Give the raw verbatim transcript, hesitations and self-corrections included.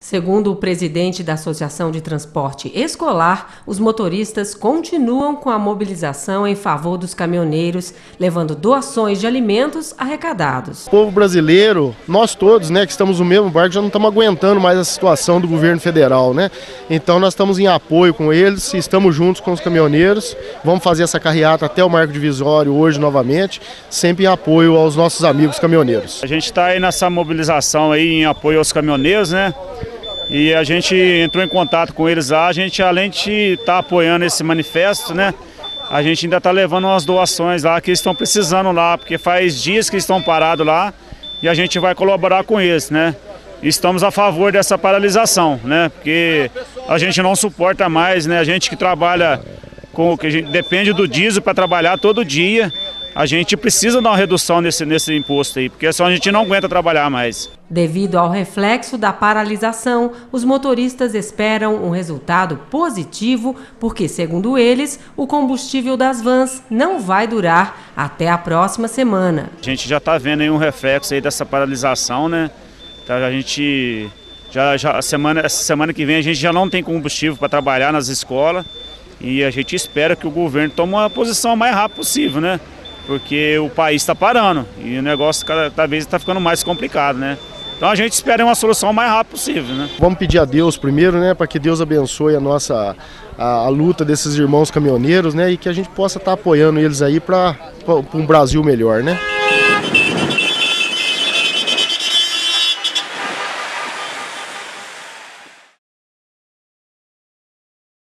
Segundo o presidente da Associação de Transporte Escolar, os motoristas continuam com a mobilização em favor dos caminhoneiros, levando doações de alimentos arrecadados. O povo brasileiro, nós todos, né, que estamos no mesmo barco, já não estamos aguentando mais a situação do governo federal, né? Então nós estamos em apoio com eles, estamos juntos com os caminhoneiros, vamos fazer essa carreata até o Marco Divisório hoje novamente, sempre em apoio aos nossos amigos caminhoneiros. A gente está aí nessa mobilização aí em apoio aos caminhoneiros, né? E a gente entrou em contato com eles lá, a gente além de estar tá apoiando esse manifesto, né? A gente ainda está levando umas doações lá que eles estão precisando lá, porque faz dias que eles estão parados lá e a gente vai colaborar com eles, né? Estamos a favor dessa paralisação, né? Porque a gente não suporta mais, né? A gente que trabalha, com, que a gente depende do diesel para trabalhar todo dia, a gente precisa dar uma redução nesse, nesse imposto aí, porque senão a gente não aguenta trabalhar mais. Devido ao reflexo da paralisação, os motoristas esperam um resultado positivo, porque, segundo eles, o combustível das vans não vai durar até a próxima semana. A gente já está vendo aí um reflexo aí dessa paralisação, né? Então, a gente já, já a semana, essa semana que vem a gente já não tem combustível para trabalhar nas escolas e a gente espera que o governo tome uma posição o mais rápido possível, né? Porque o país está parando e o negócio cada, cada vez está ficando mais complicado, né? Então a gente espera uma solução o mais rápido possível, né? Vamos pedir a Deus primeiro, né, para que Deus abençoe a nossa a, a luta desses irmãos caminhoneiros, né, e que a gente possa estar apoiando eles aí para um Brasil melhor, né?